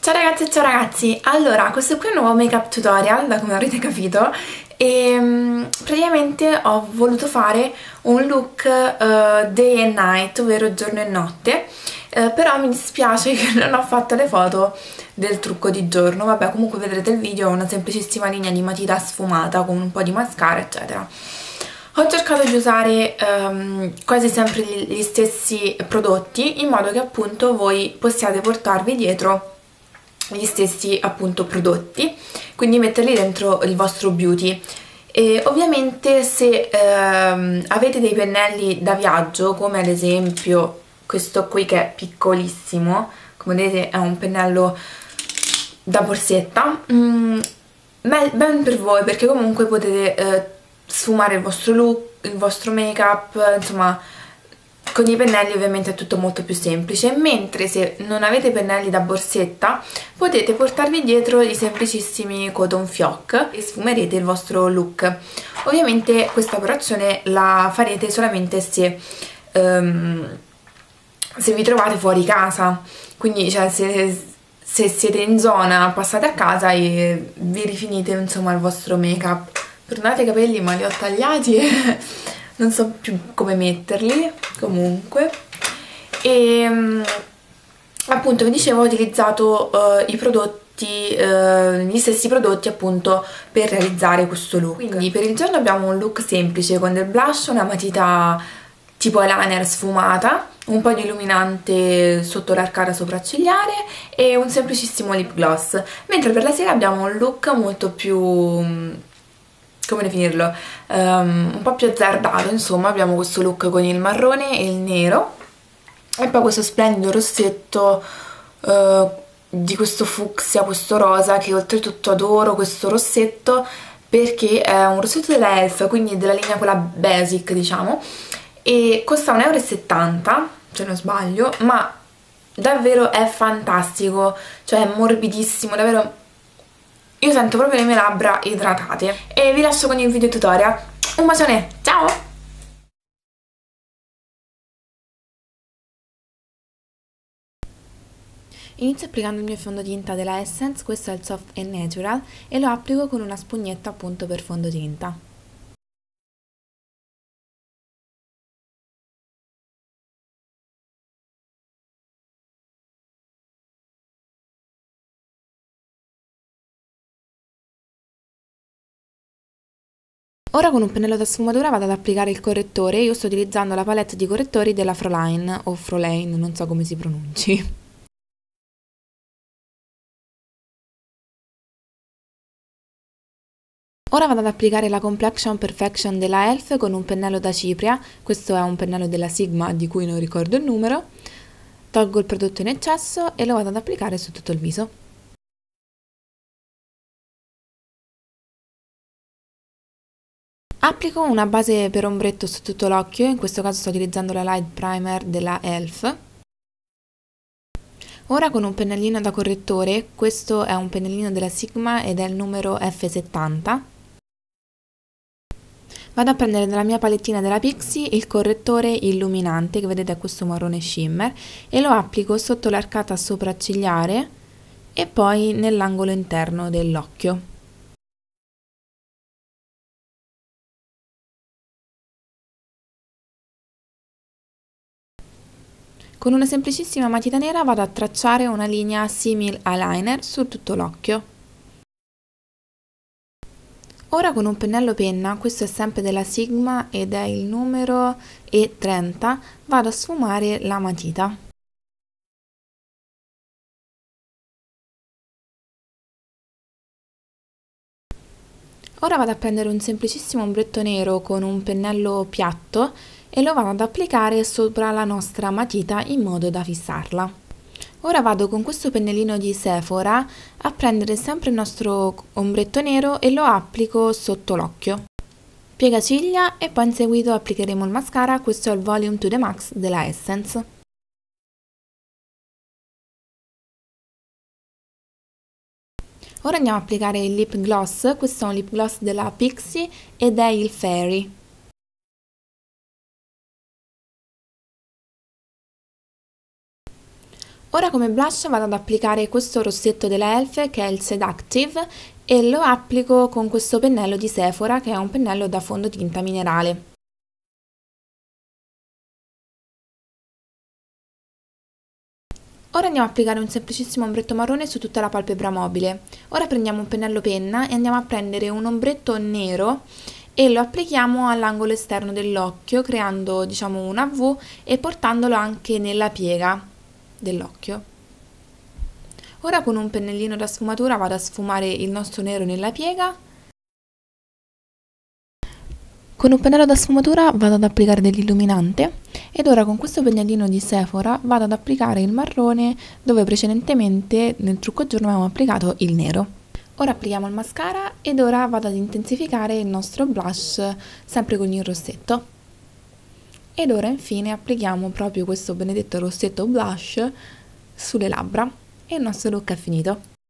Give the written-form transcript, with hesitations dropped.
Ciao ragazze e ciao ragazzi, allora questo qui è un nuovo make-up tutorial, da come avrete capito, e praticamente ho voluto fare un look day and night, ovvero giorno e notte, però mi dispiace che non ho fatto le foto del trucco di giorno. Vabbè, comunque vedrete il video, una semplicissima linea di matita sfumata con un po' di mascara eccetera. Ho cercato di usare quasi sempre gli stessi prodotti in modo che appunto voi possiate portarvi dietro gli stessi appunto prodotti, quindi metterli dentro il vostro beauty. E ovviamente se avete dei pennelli da viaggio, come ad esempio questo qui che è piccolissimo, come vedete è un pennello da borsetta, ben per voi, perché comunque potete sfumare il vostro look, il vostro make up, insomma con i pennelli ovviamente è tutto molto più semplice, mentre se non avete pennelli da borsetta potete portarvi dietro i semplicissimi cotton fioc e sfumerete il vostro look. Ovviamente questa operazione la farete solamente se vi trovate fuori casa, quindi cioè, se siete in zona passate a casa e vi rifinite insomma il vostro make up. Perdonate i capelli ma li ho tagliati e non so più come metterli, comunque. E appunto vi dicevo, ho utilizzato i prodotti, gli stessi prodotti appunto per realizzare questo look. Quindi per il giorno abbiamo un look semplice con del blush, una matita tipo eyeliner sfumata, un po' di illuminante sotto l'arcata sopraccigliare e un semplicissimo lip gloss, mentre per la sera abbiamo un look molto più, come definirlo, un po' più azzardato. Insomma abbiamo questo look con il marrone e il nero e poi questo splendido rossetto di questo fucsia, questo rosa, che oltretutto adoro questo rossetto perché è un rossetto della Elf, quindi della linea quella basic diciamo, e costa 1,70 € se non sbaglio, ma davvero è fantastico, cioè è morbidissimo, davvero io sento proprio le mie labbra idratate. E vi lascio con il video tutorial. Un bacione, ciao! Inizio applicando il mio fondotinta della Essence, questo è il Soft and Natural, e lo applico con una spugnetta appunto per fondotinta. Ora con un pennello da sfumatura vado ad applicare il correttore. Io sto utilizzando la palette di correttori della Froline o Frolane, non so come si pronunci. Ora vado ad applicare la Complexion Perfection della Elf con un pennello da cipria. Questo è un pennello della Sigma di cui non ricordo il numero. Tolgo il prodotto in eccesso e lo vado ad applicare su tutto il viso. Applico una base per ombretto su tutto l'occhio, in questo caso sto utilizzando la Light Primer della Elf. Ora con un pennellino da correttore, questo è un pennellino della Sigma ed è il numero F70. Vado a prendere dalla mia palettina della Pixi il correttore illuminante, che vedete è questo marrone shimmer, e lo applico sotto l'arcata sopraccigliare e poi nell'angolo interno dell'occhio. Con una semplicissima matita nera vado a tracciare una linea simil eyeliner su tutto l'occhio. Ora con un pennello penna, questo è sempre della Sigma ed è il numero E30, vado a sfumare la matita. Ora vado a prendere un semplicissimo ombretto nero con un pennello piatto e lo vado ad applicare sopra la nostra matita in modo da fissarla. Ora vado con questo pennellino di Sephora a prendere sempre il nostro ombretto nero e lo applico sotto l'occhio. Piega ciglia e poi in seguito applicheremo il mascara, questo è il Volume to the Max della Essence. Ora andiamo a applicare il lip gloss, questo è un lip gloss della Pixi ed è il Fairy. Ora come blush vado ad applicare questo rossetto della Elf che è il Seductive e lo applico con questo pennello di Sephora che è un pennello da fondotinta minerale. Ora andiamo a applicare un semplicissimo ombretto marrone su tutta la palpebra mobile. Ora prendiamo un pennello penna e andiamo a prendere un ombretto nero e lo applichiamo all'angolo esterno dell'occhio creando diciamo una V e portandolo anche nella piega dell'occhio. Ora con un pennellino da sfumatura vado a sfumare il nostro nero nella piega. Con un pennello da sfumatura vado ad applicare dell'illuminante ed ora con questo pennellino di Sephora vado ad applicare il marrone dove precedentemente nel trucco giorno avevamo applicato il nero. Ora applichiamo il mascara ed ora vado ad intensificare il nostro blush sempre con il rossetto. Ed ora infine applichiamo proprio questo benedetto rossetto blush sulle labbra e il nostro look è finito.